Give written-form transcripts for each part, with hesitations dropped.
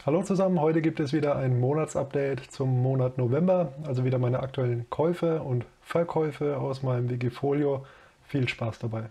Hallo zusammen, heute gibt es wieder ein Monatsupdate zum Monat November, also wieder meine aktuellen Käufe und Verkäufe aus meinem Wikifolio. Viel Spaß dabei.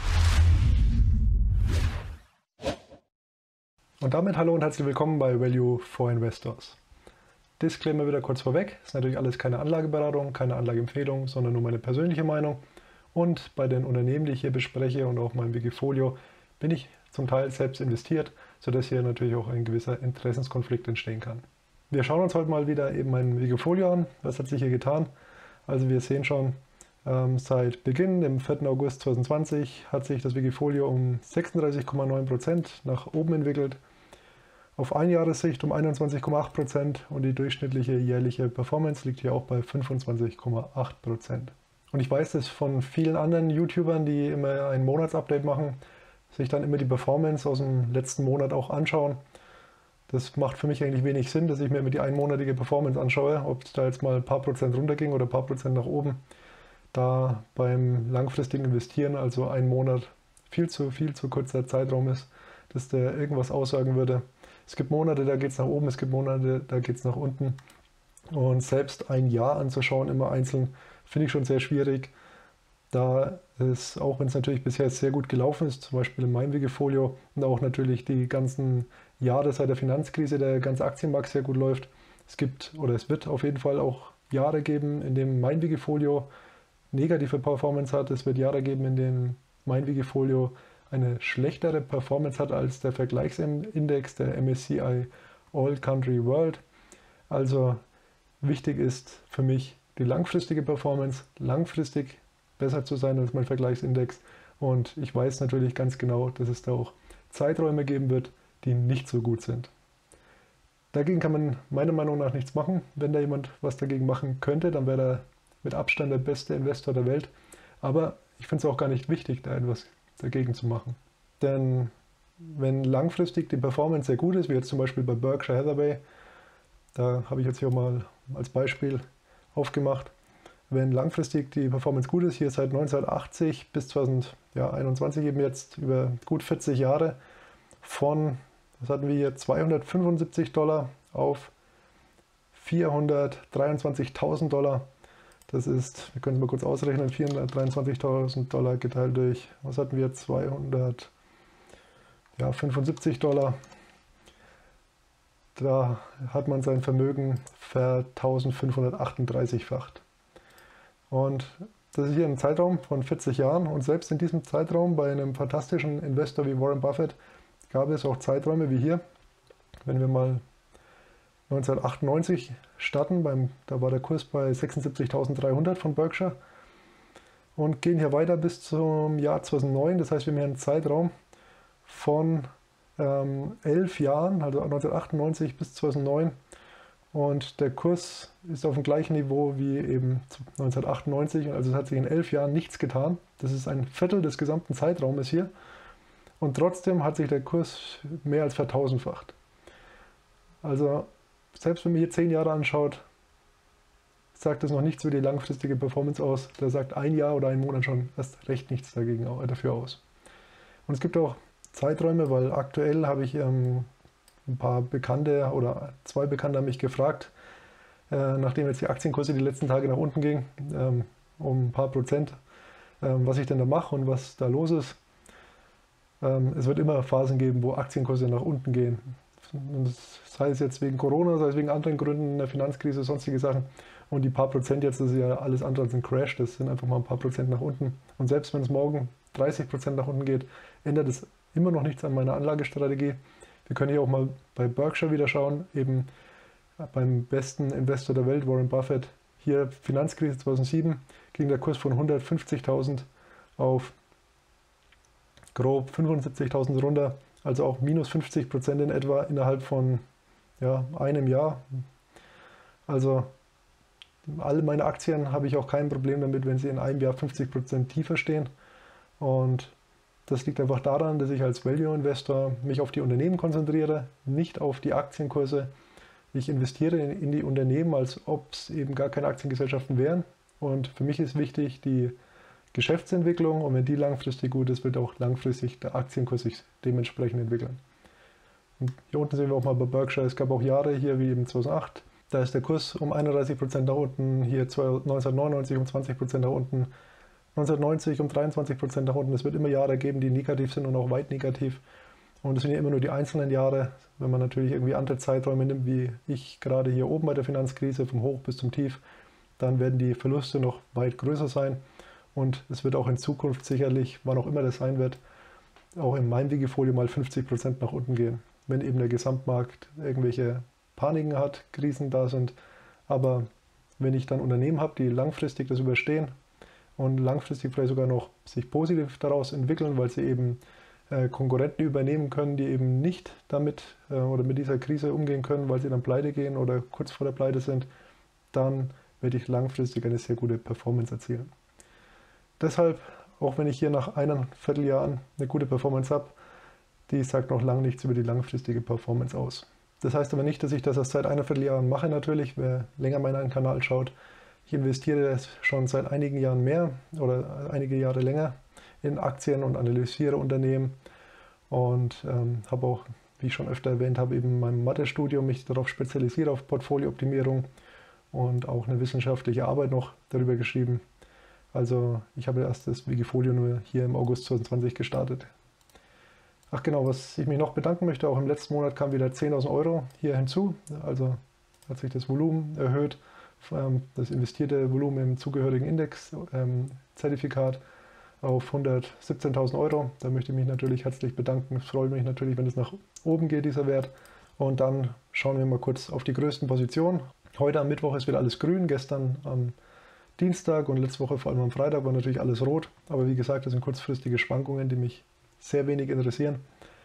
Und damit hallo und herzlich willkommen bei Value for Investors. Disclaimer wieder kurz vorweg, ist natürlich alles keine Anlageberatung, keine Anlageempfehlung, sondern nur meine persönliche Meinung. Und bei den Unternehmen, die ich hier bespreche und auch meinem Wikifolio, bin ich zum Teil selbst investiert, sodass hier natürlich auch ein gewisser Interessenskonflikt entstehen kann. Wir schauen uns heute mal wieder eben mein Wikifolio an. Was hat sich hier getan? Also wir sehen schon, seit Beginn, dem 4. August 2020, hat sich das Wikifolio um 36,9% nach oben entwickelt. Auf Einjahressicht um 21,8% und die durchschnittliche jährliche Performance liegt hier auch bei 25,8%. Und ich weiß das von vielen anderen YouTubern, die immer ein Monatsupdate machen, sich dann immer die Performance aus dem letzten Monat auch anschauen. Das macht für mich eigentlich wenig Sinn, dass ich mir immer die einmonatige Performance anschaue, ob es da jetzt mal ein paar Prozent runterging oder ein paar Prozent nach oben. Da beim langfristigen Investieren, also ein Monat, viel zu kurzer Zeitraum ist, dass der irgendwas aussagen würde. Es gibt Monate, da geht es nach oben, es gibt Monate, da geht es nach unten. Und selbst ein Jahr anzuschauen, immer einzeln, finde ich schon sehr schwierig. Da es, auch wenn es natürlich bisher sehr gut gelaufen ist, zum Beispiel in meinem Wikifolio und auch natürlich die ganzen Jahre seit der Finanzkrise, der ganze Aktienmarkt sehr gut läuft. Es gibt oder es wird auf jeden Fall auch Jahre geben, in denen mein Wikifolio negative Performance hat. Es wird Jahre geben, in denen mein Wikifolio eine schlechtere Performance hat als der Vergleichsindex der MSCI All Country World. Also wichtig ist für mich die langfristige Performance, langfristig besser zu sein als mein Vergleichsindex. Und ich weiß natürlich ganz genau, dass es da auch Zeiträume geben wird, die nicht so gut sind. Dagegen kann man meiner Meinung nach nichts machen. Wenn da jemand was dagegen machen könnte, dann wäre er mit Abstand der beste Investor der Welt. Aber ich finde es auch gar nicht wichtig, da etwas dagegen zu machen. Denn wenn langfristig die Performance sehr gut ist, wie jetzt zum Beispiel bei Berkshire Hathaway, da habe ich jetzt hier mal als Beispiel aufgemacht, wenn langfristig die Performance gut ist, hier seit 1980 bis 2021 eben jetzt über gut 40 Jahre von, was hatten wir hier, $275 auf $423.000. Das ist, wir können es mal kurz ausrechnen, $423.000 geteilt durch, was hatten wir, $275. Da hat man sein Vermögen ver-1538-facht. Und das ist hier ein Zeitraum von 40 Jahren und selbst in diesem Zeitraum bei einem fantastischen Investor wie Warren Buffett gab es auch Zeiträume wie hier. Wenn wir mal 1998 starten, da war der Kurs bei 76.300 von Berkshire und gehen hier weiter bis zum Jahr 2009. Das heißt, wir haben hier einen Zeitraum von 11 Jahren, also 1998 bis 2009. Und der Kurs ist auf dem gleichen Niveau wie eben 1998. Also es hat sich in 11 Jahren nichts getan. Das ist ein Viertel des gesamten Zeitraumes hier. Und trotzdem hat sich der Kurs mehr als vertausendfacht. Also selbst wenn man hier 10 Jahre anschaut, sagt das noch nichts über die langfristige Performance aus. Da sagt ein Jahr oder ein Monat schon erst recht nichts dafür aus. Und es gibt auch Zeiträume, weil aktuell habe ich ein paar Bekannte oder 2 Bekannte haben mich gefragt, nachdem jetzt die Aktienkurse die letzten Tage nach unten gingen, um ein paar Prozent, was ich denn da mache und was da los ist. Es wird immer Phasen geben, wo Aktienkurse nach unten gehen. Sei es jetzt wegen Corona, sei es wegen anderen Gründen, der Finanzkrise, sonstige Sachen. Und die paar Prozent jetzt, das ist ja alles andere als ein Crash, das sind einfach mal ein paar Prozent nach unten. Und selbst wenn es morgen 30% nach unten geht, ändert es immer noch nichts an meiner Anlagestrategie. Wir können hier auch mal bei Berkshire wieder schauen, eben beim besten Investor der Welt, Warren Buffett. Hier Finanzkrise 2007 ging der Kurs von 150.000 auf grob 75.000 runter, also auch minus 50% in etwa innerhalb von einem Jahr. Also alle meine Aktien habe ich auch kein Problem damit, wenn sie in einem Jahr 50% tiefer stehen. Und das liegt einfach daran, dass ich als Value-Investor mich auf die Unternehmen konzentriere, nicht auf die Aktienkurse. Ich investiere in die Unternehmen, als ob es eben gar keine Aktiengesellschaften wären. Und für mich ist wichtig die Geschäftsentwicklung und wenn die langfristig gut ist, wird auch langfristig der Aktienkurs sich dementsprechend entwickeln. Und hier unten sehen wir auch mal bei Berkshire, es gab auch Jahre hier wie eben 2008, da ist der Kurs um 31% nach unten, hier 1999 um 20% nach unten, 1990 um 23% nach unten. Es wird immer Jahre geben, die negativ sind und auch weit negativ. Und es sind ja immer nur die einzelnen Jahre. Wenn man natürlich irgendwie andere Zeiträume nimmt, wie ich gerade hier oben bei der Finanzkrise, vom Hoch bis zum Tief, dann werden die Verluste noch weit größer sein. Und es wird auch in Zukunft sicherlich, wann auch immer das sein wird, auch in meinem Wikifolio mal 50% nach unten gehen. Wenn eben der Gesamtmarkt irgendwelche Paniken hat, Krisen da sind. Aber wenn ich dann Unternehmen habe, die langfristig das überstehen und langfristig vielleicht sogar noch sich positiv daraus entwickeln, weil sie eben Konkurrenten übernehmen können, die eben nicht damit oder mit dieser Krise umgehen können, weil sie dann pleite gehen oder kurz vor der Pleite sind, dann werde ich langfristig eine sehr gute Performance erzielen. Deshalb, auch wenn ich hier nach 1,25 Jahren eine gute Performance habe, die sagt noch lange nichts über die langfristige Performance aus. Das heißt aber nicht, dass ich das erst seit 1,25 Jahren mache natürlich, wer länger meinen Kanal schaut. Ich investiere schon seit einigen Jahren mehr oder einige Jahre länger in Aktien und analysiere Unternehmen und habe auch, wie ich schon öfter erwähnt habe, eben in meinem Mathestudium mich darauf spezialisiert, auf Portfoliooptimierung und auch eine wissenschaftliche Arbeit noch darüber geschrieben. Also ich habe erst das Wikifolio nur hier im August 2020 gestartet. Ach genau, was ich mich noch bedanken möchte, auch im letzten Monat kamen wieder 10.000 Euro hier hinzu, also hat sich das Volumen erhöht, das investierte Volumen im zugehörigen Index-Zertifikat auf 117.000 Euro. Da möchte ich mich natürlich herzlich bedanken. Es freut mich natürlich, wenn es nach oben geht, dieser Wert. Und dann schauen wir mal kurz auf die größten Positionen. Heute am Mittwoch ist wieder alles grün, gestern am Dienstag und letzte Woche vor allem am Freitag war natürlich alles rot. Aber wie gesagt, das sind kurzfristige Schwankungen, die mich sehr wenig interessieren.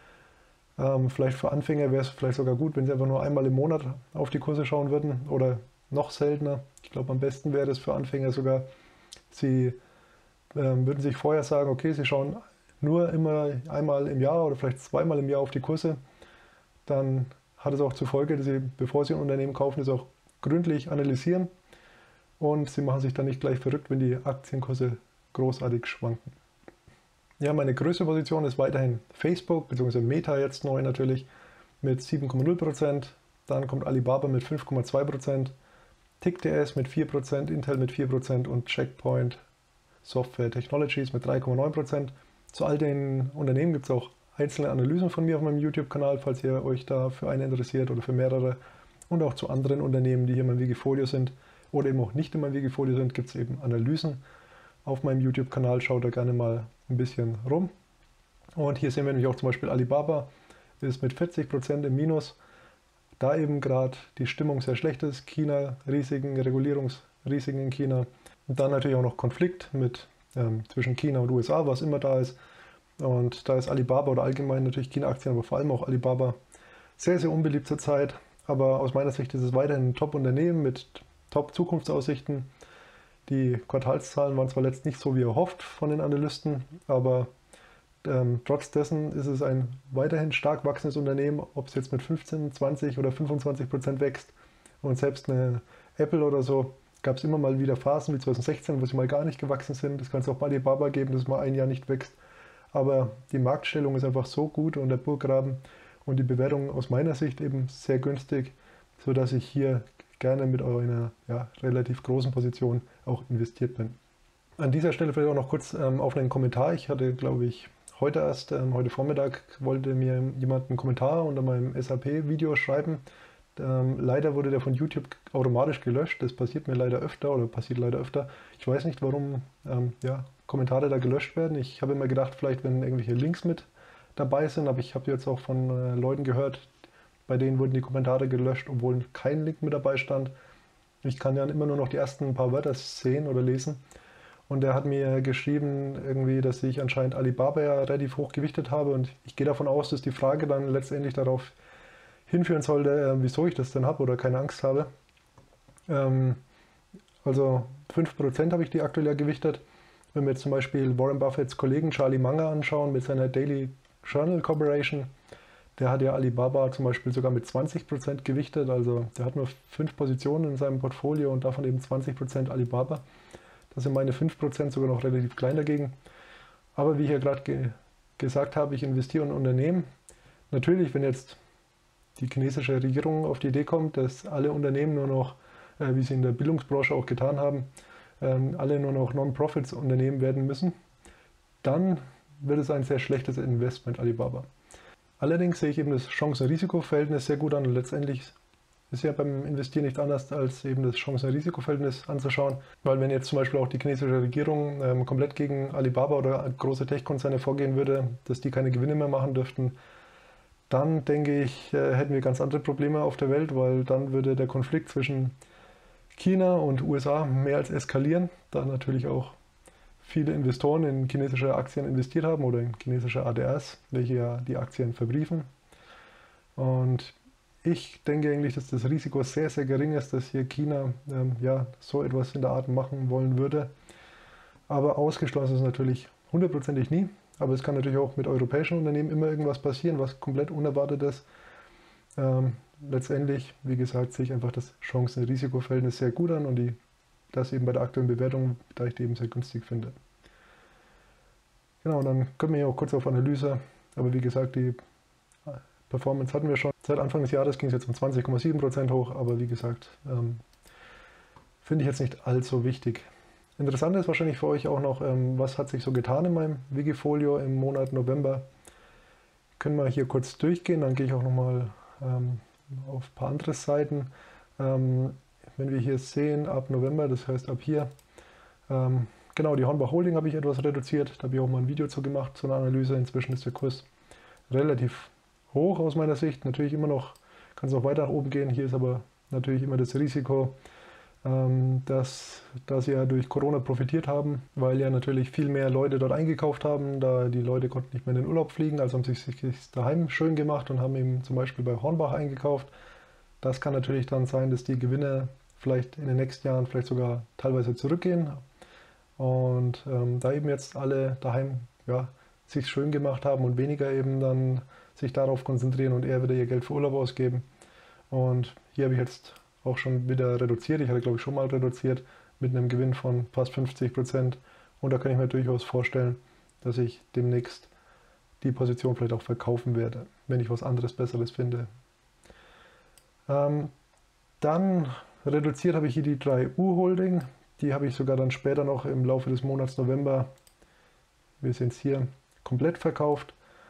Vielleicht für Anfänger wäre es vielleicht sogar gut, wenn sie einfach nur einmal im Monat auf die Kurse schauen würden oder noch seltener. Ich glaube, am besten wäre es für Anfänger sogar, sie würden sich vorher sagen, okay, sie schauen nur immer einmal im Jahr oder vielleicht zweimal im Jahr auf die Kurse. Dann hat es auch zur Folge, dass sie, bevor sie ein Unternehmen kaufen, das auch gründlich analysieren und sie machen sich dann nicht gleich verrückt, wenn die Aktienkurse großartig schwanken. Ja, meine größte Position ist weiterhin Facebook, bzw. Meta jetzt neu natürlich mit 7,0%. Dann kommt Alibaba mit 5,2%, TickDS mit 4%, Intel mit 4% und Checkpoint Software Technologies mit 3,9%. Zu all den Unternehmen gibt es auch einzelne Analysen von mir auf meinem YouTube-Kanal, falls ihr euch da für eine interessiert oder für mehrere. Und auch zu anderen Unternehmen, die hier in meinem Wikifolio sind oder eben auch nicht in meinem Wikifolio sind, gibt es eben Analysen auf meinem YouTube-Kanal. Schaut da gerne mal ein bisschen rum. Und hier sehen wir nämlich auch zum Beispiel Alibaba ist mit 40% im Minus, da eben gerade die Stimmung sehr schlecht ist. China, Risiken, Regulierungsrisiken in China. Und dann natürlich auch noch Konflikt mit zwischen China und USA, was immer da ist. Und da ist Alibaba oder allgemein natürlich China-Aktien, aber vor allem auch Alibaba sehr, sehr unbeliebt zurzeit. Aber aus meiner Sicht ist es weiterhin ein Top-Unternehmen mit Top-Zukunftsaussichten. Die Quartalszahlen waren zwar letzt nicht so wie erhofft von den Analysten, aber trotz dessen ist es ein weiterhin stark wachsendes Unternehmen, ob es jetzt mit 15, 20 oder 25% wächst. Und selbst eine Apple oder so gab es immer mal wieder Phasen wie 2016, wo sie mal gar nicht gewachsen sind. Das kann es auch bei Alibaba geben, dass es mal ein Jahr nicht wächst. Aber die Marktstellung ist einfach so gut und der Burggraben und die Bewertung aus meiner Sicht eben sehr günstig, sodass ich hier gerne mit einer relativ großen Position auch investiert bin. An dieser Stelle vielleicht auch noch kurz auf einen Kommentar. Ich hatte, glaube ich, heute Vormittag wollte mir jemand einen Kommentar unter meinem SAP-Video schreiben. Leider wurde der von YouTube automatisch gelöscht. Das passiert mir leider öfter oder passiert leider öfter. Ich weiß nicht, warum Kommentare da gelöscht werden. Ich habe immer gedacht, vielleicht wenn irgendwelche Links mit dabei sind, aber ich habe jetzt auch von Leuten gehört, bei denen wurden die Kommentare gelöscht, obwohl kein Link mit dabei stand. Ich kann ja immer nur noch die ersten paar Wörter sehen oder lesen. Und er hat mir geschrieben, irgendwie, dass ich anscheinend Alibaba ja relativ hoch gewichtet habe. Und ich gehe davon aus, dass die Frage dann letztendlich darauf hinführen sollte, wieso ich das denn habe oder keine Angst habe. Also 5% habe ich die aktuell ja gewichtet. Wenn wir jetzt zum Beispiel Warren Buffetts Kollegen Charlie Munger anschauen mit seiner Daily Journal Corporation, der hat ja Alibaba zum Beispiel sogar mit 20% gewichtet. Also der hat nur 5 Positionen in seinem Portfolio und davon eben 20% Alibaba. Das sind meine 5% sogar noch relativ klein dagegen. Aber wie ich ja gerade gesagt habe, ich investiere in Unternehmen. Natürlich, wenn jetzt die chinesische Regierung auf die Idee kommt, dass alle Unternehmen nur noch, wie sie in der Bildungsbranche auch getan haben, alle nur noch Non-Profits-Unternehmen werden müssen, dann wird es ein sehr schlechtes Investment, Alibaba. Allerdings sehe ich eben das Chancen-Risiko-Verhältnis sehr gut an und letztendlich ist ja beim Investieren nicht anders, als eben das Chancen-Risiko-Verhältnis anzuschauen, weil wenn jetzt zum Beispiel auch die chinesische Regierung komplett gegen Alibaba oder große Tech-Konzerne vorgehen würde, dass die keine Gewinne mehr machen dürften, dann denke ich, hätten wir ganz andere Probleme auf der Welt, weil dann würde der Konflikt zwischen China und USA mehr als eskalieren, da natürlich auch viele Investoren in chinesische Aktien investiert haben oder in chinesische ADRs, welche ja die Aktien verbriefen. Und ich denke eigentlich, dass das Risiko sehr, sehr gering ist, dass hier China ja, so etwas in der Art machen wollen würde. Aber ausgeschlossen ist es natürlich hundertprozentig nie. Aber es kann natürlich auch mit europäischen Unternehmen immer irgendwas passieren, was komplett unerwartet ist. Letztendlich, wie gesagt, sehe ich einfach das Chancen-Risiko-Verhältnis sehr gut an und das eben bei der aktuellen Bewertung, da ich die eben sehr günstig finde. Genau, und dann kommen wir hier auch kurz auf Analyse. Aber wie gesagt, die Performance hatten wir schon. Seit Anfang des Jahres ging es jetzt um 20,7% hoch, aber wie gesagt, finde ich jetzt nicht allzu wichtig. Interessant ist wahrscheinlich für euch auch noch, was hat sich so getan in meinem Wikifolio im Monat November. Können wir hier kurz durchgehen, dann gehe ich auch nochmal auf ein paar andere Seiten. Wenn wir hier sehen, ab November, das heißt ab hier, genau, die Hornbach Holding habe ich etwas reduziert, da habe ich auch mal ein Video zu gemacht, zu einer Analyse. Inzwischen ist der Kurs relativ hoch aus meiner Sicht, natürlich immer noch, kann es noch weiter nach oben gehen. Hier ist aber natürlich immer das Risiko, dass sie ja durch Corona profitiert haben, weil ja natürlich viel mehr Leute dort eingekauft haben, da die Leute konnten nicht mehr in den Urlaub fliegen, also haben sich daheim schön gemacht und haben eben zum Beispiel bei Hornbach eingekauft. Das kann natürlich dann sein, dass die Gewinne vielleicht in den nächsten Jahren vielleicht sogar teilweise zurückgehen und da eben jetzt alle daheim ja, sich schön gemacht haben und weniger eben dann sich darauf konzentrieren und eher wieder ihr Geld für Urlaub ausgeben. Und hier habe ich jetzt auch schon wieder reduziert. Ich hatte, glaube ich, schon mal reduziert mit einem Gewinn von fast 50%. Und da kann ich mir durchaus vorstellen, dass ich demnächst die Position vielleicht auch verkaufen werde, wenn ich was anderes Besseres finde. Dann reduziert habe ich hier die 3U Holding. Die habe ich sogar dann später noch im Laufe des Monats November, wir sehen es hier, komplett verkauft.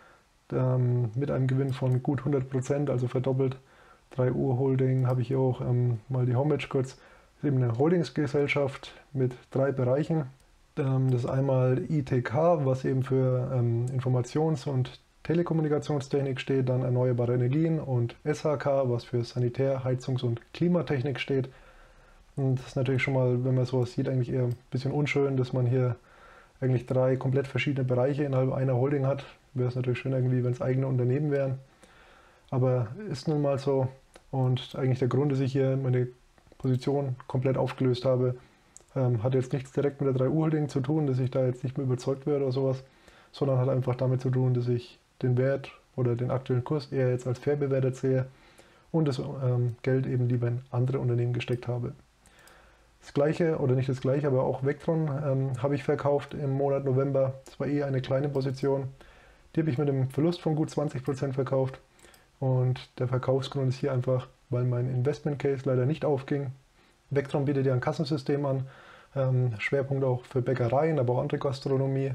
Mit einem Gewinn von gut 100%, also verdoppelt. 3U Holding habe ich hier auch mal die Homepage kurz. Das ist eben eine Holdingsgesellschaft mit 3 Bereichen. Das ist einmal ITK, was eben für Informations- und Telekommunikationstechnik steht, dann erneuerbare Energien, und SHK, was für Sanitär-, Heizungs- und Klimatechnik steht. Und das ist natürlich schon mal, wenn man sowas sieht, eigentlich eher ein bisschen unschön, dass man hier eigentlich 3 komplett verschiedene Bereiche innerhalb einer Holding hat. Wäre es natürlich schön irgendwie, wenn es eigene Unternehmen wären. Aber ist nun mal so. Und eigentlich der Grund, dass ich hier meine Position komplett aufgelöst habe, hat jetzt nichts direkt mit der 3U Holding zu tun, dass ich da jetzt nicht mehr überzeugt werde oder sowas, sondern hat einfach damit zu tun, dass ich den Wert oder den aktuellen Kurs eher jetzt als fair bewertet sehe und das Geld eben lieber in andere Unternehmen gesteckt habe. Das gleiche, oder nicht das gleiche, aber auch Vectron habe ich verkauft im Monat November. Das war eine kleine Position. Die habe ich mit einem Verlust von gut 20% verkauft. Und der Verkaufsgrund ist hier einfach, weil mein Investment Case leider nicht aufging. Vectron bietet ja ein Kassensystem an, Schwerpunkt auch für Bäckereien, aber auch andere Gastronomie.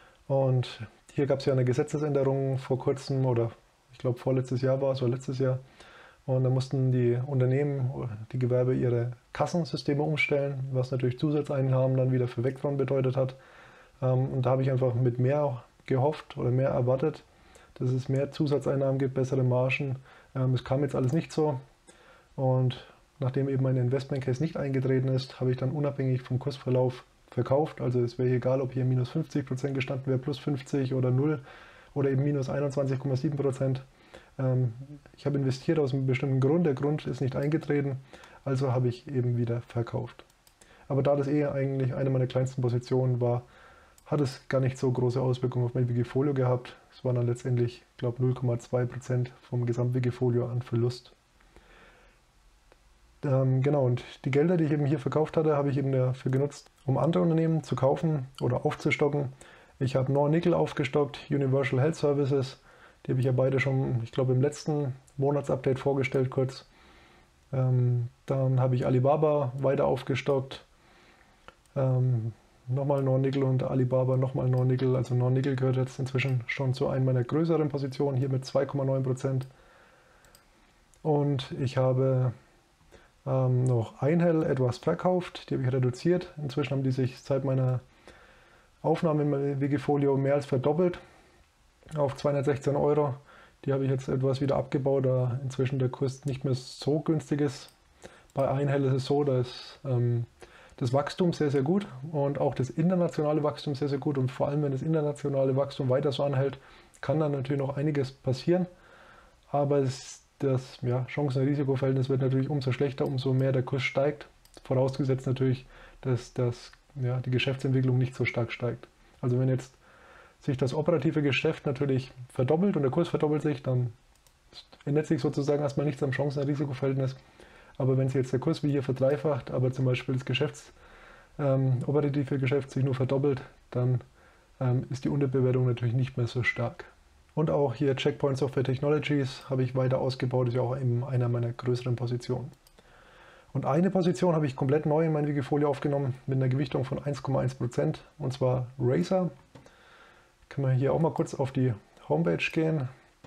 Und hier gab es ja eine Gesetzesänderung vor kurzem, oder ich glaube vorletztes Jahr war es, oder letztes Jahr. Und da mussten die Unternehmen, die Gewerbe ihre Kassensysteme umstellen, was natürlich Zusatzeinnahmen dann wieder für Vectron bedeutet hat. Und da habe ich einfach mit mehr gehofft oder mehr erwartet, dass es mehr Zusatzeinnahmen gibt, bessere Margen. Es kam jetzt alles nicht so. Und nachdem eben mein Investment Case nicht eingetreten ist, habe ich dann unabhängig vom Kursverlauf verkauft. Also es wäre egal, ob hier minus 50% gestanden wäre, plus 50 oder 0 oder eben minus 21,7%. Ich habe investiert aus einem bestimmten Grund. Der Grund ist nicht eingetreten, also habe ich eben wieder verkauft. Aber da das eigentlich eine meiner kleinsten Positionen war, hat es gar nicht so große Auswirkungen auf mein Wikifolio gehabt. Es waren dann letztendlich, ich glaube, 0,2% vom Gesamtwikifolio an Verlust. Genau, und die Gelder, die ich eben hier verkauft hatte, habe ich eben dafür genutzt, um andere Unternehmen zu kaufen oder aufzustocken. Ich habe Nornickel aufgestockt, Universal Health Services, Die habe ich ja beide schon, ich glaube, im letzten Monatsupdate vorgestellt kurz. Dann habe ich Alibaba weiter aufgestockt. Nochmal Nornickel und Alibaba nochmal Nornickel. Also Nornickel gehört jetzt inzwischen schon zu einer meiner größeren Positionen, hier mit 2,9%. Und ich habe noch Einhell etwas verkauft, die habe ich reduziert. Inzwischen haben die sich seit meiner Aufnahme im Wikifolio mehr als verdoppelt auf 216 Euro. Die habe ich jetzt etwas wieder abgebaut, da inzwischen der Kurs nicht mehr so günstig ist. Bei Einhell ist es so, dass das Wachstum sehr, sehr gut und auch das internationale Wachstum sehr, sehr gut. Und vor allem, wenn das internationale Wachstum weiter so anhält, kann dann natürlich noch einiges passieren. Aber das Chancen-Risiko-Verhältnis wird natürlich umso schlechter, umso mehr der Kurs steigt. Vorausgesetzt natürlich, dass die Geschäftsentwicklung nicht so stark steigt. Also wenn jetzt sich das operative Geschäft natürlich verdoppelt und der Kurs verdoppelt sich, dann ändert sich sozusagen erstmal nichts am Chancen-Risiko-Verhältnis. Aber wenn sich jetzt der Kurs wie hier verdreifacht, aber zum Beispiel das operative Geschäft sich nur verdoppelt, dann ist die Unterbewertung natürlich nicht mehr so stark. Und auch hier Checkpoint Software Technologies habe ich weiter ausgebaut, ist ja auch in einer meiner größeren Positionen. Und eine Position habe ich komplett neu in mein Wikifolio aufgenommen mit einer Gewichtung von 1,1%, und zwar Razer. Können wir hier auch mal kurz auf die Homepage gehen.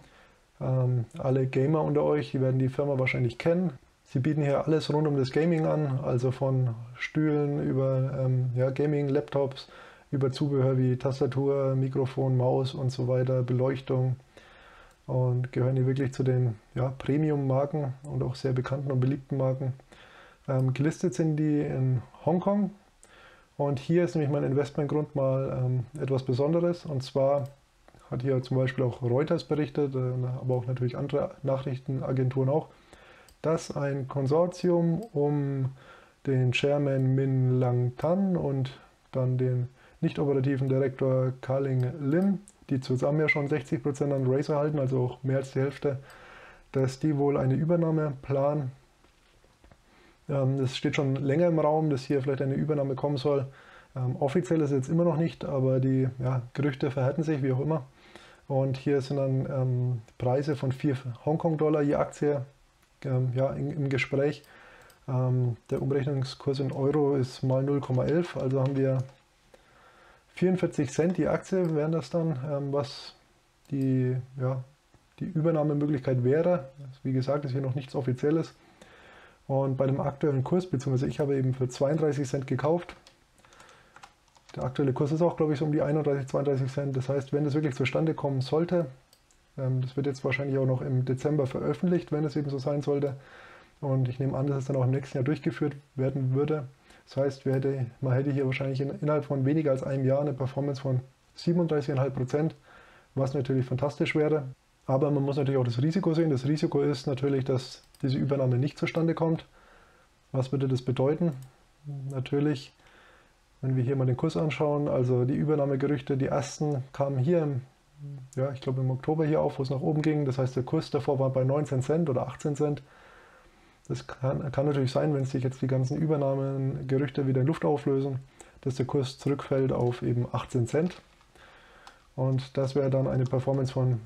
Alle Gamer unter euch, die werden die Firma wahrscheinlich kennen. Sie bieten hier alles rund um das Gaming an, also von Stühlen über Gaming-Laptops, über Zubehör wie Tastatur, Mikrofon, Maus und so weiter, Beleuchtung, und gehören hier wirklich zu den Premium-Marken und auch sehr bekannten und beliebten Marken. Gelistet sind die in Hongkong, und hier ist nämlich mein Investmentgrund mal etwas Besonderes, und zwar hat hier zum Beispiel auch Reuters berichtet, aber auch natürlich andere Nachrichtenagenturen auch, dass ein Konsortium um den Chairman Min Lang Tan und dann den nicht operativen Direktor Ka-Ling Lim, die zusammen ja schon 60% an Razer halten, also auch mehr als die Hälfte, dass die wohl eine Übernahme planen. Das steht schon länger im Raum, dass hier vielleicht eine Übernahme kommen soll. Offiziell ist es jetzt immer noch nicht, aber die Gerüchte verhärten sich, wie auch immer. Und hier sind dann Preise von 4 Hongkong-Dollar je Aktie im Gespräch. Der Umrechnungskurs in Euro ist mal 0,11, also haben wir 44 Cent die Aktie, wären das dann, was die Übernahmemöglichkeit wäre. Wie gesagt, ist hier noch nichts Offizielles. Und bei dem aktuellen Kurs, beziehungsweise ich habe eben für 32 Cent gekauft. Der aktuelle Kurs ist auch, glaube ich, so um die 31, 32 Cent. Das heißt, wenn das wirklich zustande kommen sollte, das wird jetzt wahrscheinlich auch noch im Dezember veröffentlicht, wenn es eben so sein sollte. Und ich nehme an, dass es dann auch im nächsten Jahr durchgeführt werden würde. Das heißt, man hätte hier wahrscheinlich innerhalb von weniger als einem Jahr eine Performance von 37,5%, was natürlich fantastisch wäre. Aber man muss natürlich auch das Risiko sehen. Das Risiko ist natürlich, dass diese Übernahme nicht zustande kommt. Was würde das bedeuten? Natürlich, wenn wir hier mal den Kurs anschauen, also die Übernahmegerüchte, die ersten kamen hier ich glaube im Oktober hier auf, wo es nach oben ging. Das heißt, der Kurs davor war bei 19 Cent oder 18 Cent. Das kann natürlich sein, wenn sich jetzt die ganzen Übernahmegerüchte wieder in Luft auflösen, dass der Kurs zurückfällt auf eben 18 Cent. Und das wäre dann eine Performance von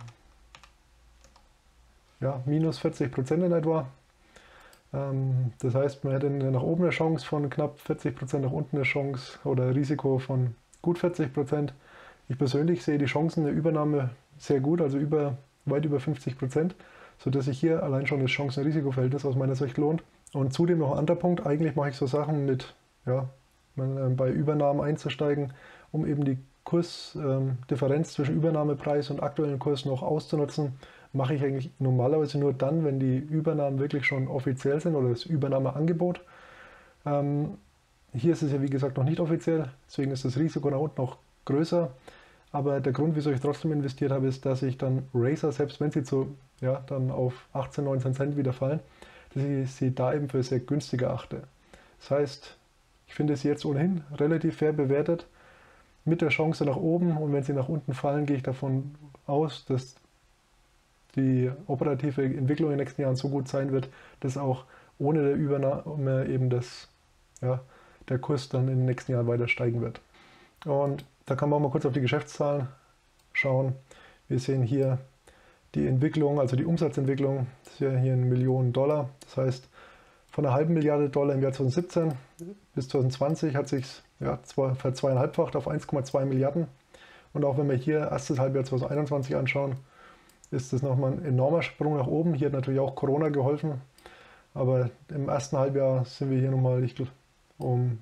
minus 40% in etwa. Das heißt, man hätte nach oben eine Chance von knapp 40%, nach unten eine Chance oder Risiko von gut 40%. Ich persönlich sehe die Chancen der Übernahme sehr gut, also weit über 50%, sodass sich hier allein schon das Chancen-Risiko-Verhältnis aus meiner Sicht lohnt. Und zudem noch ein anderer Punkt, eigentlich mache ich so Sachen mit, bei Übernahmen einzusteigen, um eben die Kursdifferenz zwischen Übernahmepreis und aktuellen Kurs noch auszunutzen. Mache ich eigentlich normalerweise nur dann, wenn die Übernahmen wirklich schon offiziell sind oder das Übernahmeangebot. Hier ist es ja wie gesagt noch nicht offiziell, deswegen ist das Risiko nach unten noch größer. Aber der Grund, wieso ich trotzdem investiert habe, ist, dass ich dann Razer, selbst wenn sie dann auf 18, 19 Cent wieder fallen, dass ich sie da eben für sehr günstig erachte. Das heißt, ich finde sie jetzt ohnehin relativ fair bewertet, mit der Chance nach oben, und wenn sie nach unten fallen, gehe ich davon aus, dass die operative Entwicklung in den nächsten Jahren so gut sein wird, dass auch ohne der Übernahme eben der Kurs dann in den nächsten Jahren weiter steigen wird. Und da kann man auch mal kurz auf die Geschäftszahlen schauen. Wir sehen hier die Entwicklung, also die Umsatzentwicklung, das ist ja hier in Millionen Dollar. Das heißt, von einer halben Milliarde Dollar im Jahr 2017 bis 2020 hat sich ja, verzweieinhalbfacht auf 1,2 Milliarden. Und auch wenn wir hier erstes Halbjahr 2021 anschauen, ist das nochmal ein enormer Sprung nach oben. Hier hat natürlich auch Corona geholfen. Aber im ersten Halbjahr sind wir hier nochmal um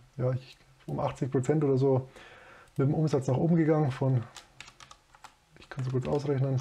80% oder so mit dem Umsatz nach oben gegangen. Ich kann es kurz ausrechnen,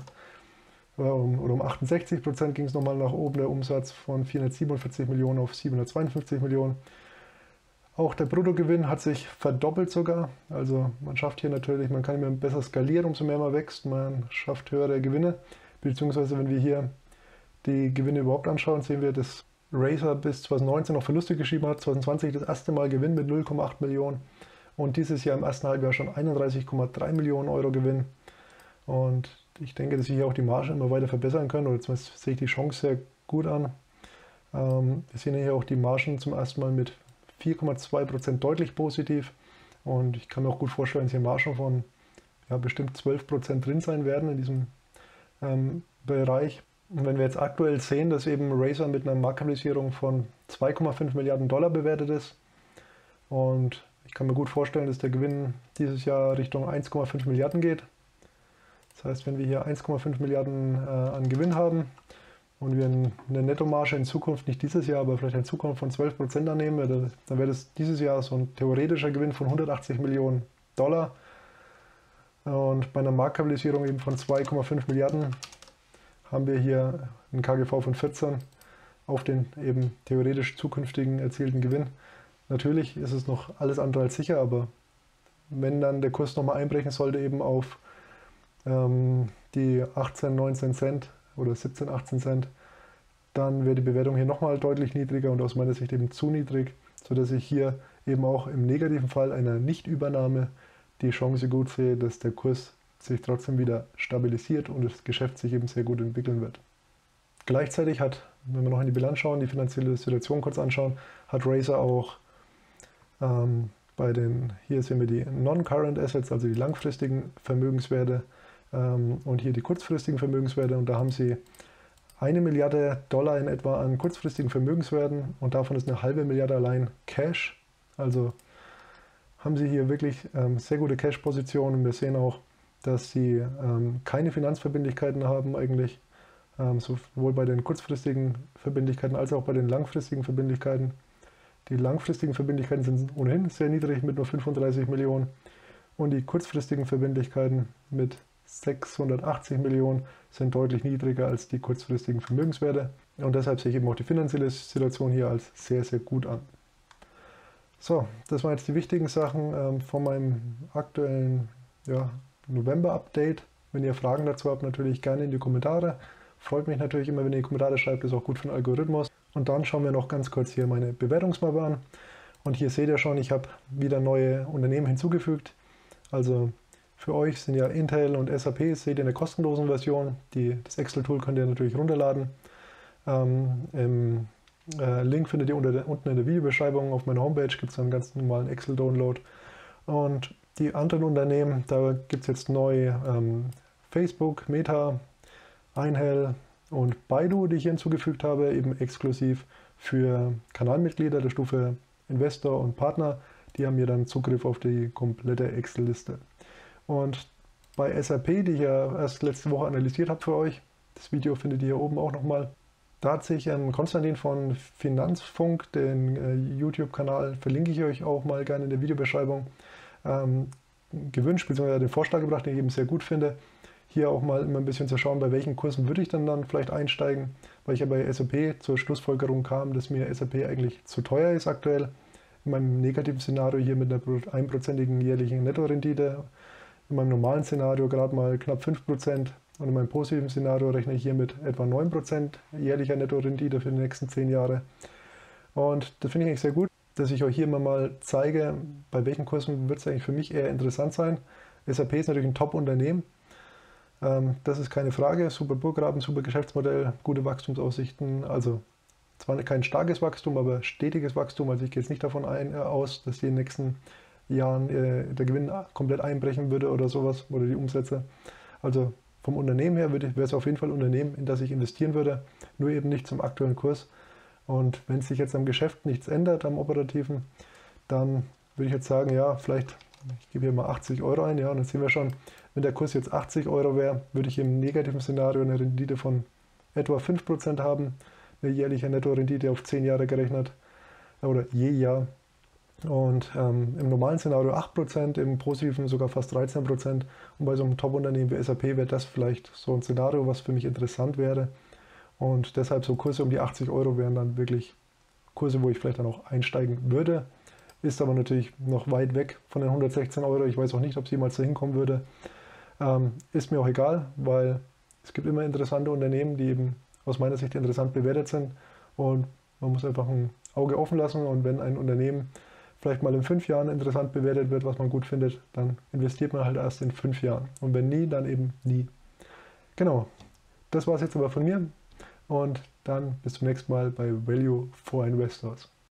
um 68% ging es nochmal nach oben, der Umsatz von 447 Millionen auf 752 Millionen. Auch der Bruttogewinn hat sich verdoppelt sogar. Also man schafft hier natürlich, man kann immer besser skalieren, umso mehr man wächst, man schafft höhere Gewinne. Beziehungsweise wenn wir hier die Gewinne überhaupt anschauen, sehen wir, dass Razer bis 2019 noch Verluste geschrieben hat, 2020 das erste Mal Gewinn mit 0,8 Millionen und dieses Jahr im ersten Halbjahr schon 31,3 Millionen Euro Gewinn. Und ich denke, dass wir hier auch die Marge immer weiter verbessern können, oder zumindest sehe ich die Chance sehr gut an. Wir sehen hier auch die Margen zum ersten Mal mit 4,2% deutlich positiv und ich kann mir auch gut vorstellen, dass hier Margen von bestimmt 12% drin sein werden in diesem Bereich. Und wenn wir jetzt aktuell sehen, dass eben Razer mit einer Marktkapitalisierung von 2,5 Milliarden Dollar bewertet ist und ich kann mir gut vorstellen, dass der Gewinn dieses Jahr Richtung 1,5 Milliarden geht. Das heißt, wenn wir hier 1,5 Milliarden an Gewinn haben und wir eine Nettomarge in Zukunft, nicht dieses Jahr, aber vielleicht in Zukunft von 12% annehmen, dann wäre das dieses Jahr so ein theoretischer Gewinn von 180 Millionen Dollar. Und bei einer Marktkapitalisierung eben von 2,5 Milliarden haben wir hier einen KGV von 14 auf den eben theoretisch zukünftigen erzielten Gewinn. Natürlich ist es noch alles andere als sicher, aber wenn dann der Kurs nochmal einbrechen sollte eben auf die 18, 19 Cent oder 17, 18 Cent, dann wäre die Bewertung hier nochmal deutlich niedriger und aus meiner Sicht eben zu niedrig, sodass ich hier eben auch im negativen Fall einer Nichtübernahme die Chance gut sehe, dass der Kurs sich trotzdem wieder stabilisiert und das Geschäft sich eben sehr gut entwickeln wird. Gleichzeitig hat, wenn wir noch in die Bilanz schauen, die finanzielle Situation kurz anschauen, hat Razer auch hier sehen wir die Non-Current Assets, also die langfristigen Vermögenswerte und hier die kurzfristigen Vermögenswerte und da haben sie 1 Milliarde Dollar in etwa an kurzfristigen Vermögenswerten und davon ist eine halbe Milliarde allein Cash. Also haben sie hier wirklich sehr gute Cash-Positionen und wir sehen auch, dass sie keine Finanzverbindlichkeiten haben eigentlich, sowohl bei den kurzfristigen Verbindlichkeiten als auch bei den langfristigen Verbindlichkeiten. Die langfristigen Verbindlichkeiten sind ohnehin sehr niedrig mit nur 35 Millionen und die kurzfristigen Verbindlichkeiten mit 680 Millionen sind deutlich niedriger als die kurzfristigen Vermögenswerte und deshalb sehe ich eben auch die finanzielle Situation hier als sehr, sehr gut an. So, das waren jetzt die wichtigen Sachen von meinem aktuellen November-Update. Wenn ihr Fragen dazu habt, natürlich gerne in die Kommentare. Freut mich natürlich immer, wenn ihr die Kommentare schreibt, das ist auch gut für den Algorithmus. Und dann schauen wir noch ganz kurz hier meine Bewertungsmappe an. Und hier seht ihr schon, ich habe wieder neue Unternehmen hinzugefügt. Also für euch sind ja Intel und SAP, seht ihr in der kostenlosen Version. Das Excel-Tool könnt ihr natürlich runterladen. Im Link findet ihr unten in der Videobeschreibung. Auf meiner Homepage gibt es einen ganz normalen Excel-Download. Und die anderen Unternehmen, da gibt es jetzt neu Facebook, Meta, Einhell und Baidu, die ich hier hinzugefügt habe, eben exklusiv für Kanalmitglieder der Stufe Investor und Partner. Die haben hier dann Zugriff auf die komplette Excel-Liste. Und bei SAP, die ich ja erst letzte Woche analysiert habe für euch, das Video findet ihr hier oben auch nochmal, da hat sich Konstantin von Finanzfunk, den YouTube-Kanal, verlinke ich euch auch mal gerne in der Videobeschreibung, gewünscht, bzw. den Vorschlag gebracht, den ich eben sehr gut finde, hier auch mal immer ein bisschen zu schauen, bei welchen Kursen würde ich dann vielleicht einsteigen, weil ich ja bei SAP zur Schlussfolgerung kam, dass mir SAP eigentlich zu teuer ist aktuell. In meinem negativen Szenario hier mit einer 1%igen jährlichen Nettorendite, in meinem normalen Szenario gerade mal knapp 5% und in meinem positiven Szenario rechne ich hier mit etwa 9% jährlicher Nettorendite für die nächsten 10 Jahre. Und das finde ich eigentlich sehr gut, dass ich euch hier mal zeige, bei welchen Kursen wird es eigentlich für mich eher interessant sein. SAP ist natürlich ein Top-Unternehmen, das ist keine Frage, super Burggraben, super Geschäftsmodell, gute Wachstumsaussichten, also zwar kein starkes Wachstum, aber stetiges Wachstum, also ich gehe jetzt nicht davon aus, dass die in den nächsten Jahren der Gewinn komplett einbrechen würde oder sowas, oder die Umsätze. Also vom Unternehmen her wäre es auf jeden Fall ein Unternehmen, in das ich investieren würde, nur eben nicht zum aktuellen Kurs. Und wenn sich jetzt am Geschäft nichts ändert, am Operativen, dann würde ich jetzt sagen, ja, vielleicht, ich gebe hier mal 80 Euro ein, ja, und dann sehen wir schon, wenn der Kurs jetzt 80 Euro wäre, würde ich im negativen Szenario eine Rendite von etwa 5% haben, eine jährliche Nettorendite auf 10 Jahre gerechnet, oder je Jahr. Und im normalen Szenario 8%, im positiven sogar fast 13%. Und bei so einem Top-Unternehmen wie SAP wäre das vielleicht so ein Szenario, was für mich interessant wäre. Und deshalb so Kurse um die 80 Euro wären dann wirklich Kurse, wo ich vielleicht dann auch einsteigen würde. Ist aber natürlich noch weit weg von den 116 Euro. Ich weiß auch nicht, ob es jemals dahin kommen würde. Ist mir auch egal, weil es gibt immer interessante Unternehmen, die eben aus meiner Sicht interessant bewertet sind. Und man muss einfach ein Auge offen lassen. Und wenn ein Unternehmen vielleicht mal in 5 Jahren interessant bewertet wird, was man gut findet, dann investiert man halt erst in 5 Jahren. Und wenn nie, dann eben nie. Genau, das war es jetzt aber von mir. Und dann bis zum nächsten Mal bei Value for Investors.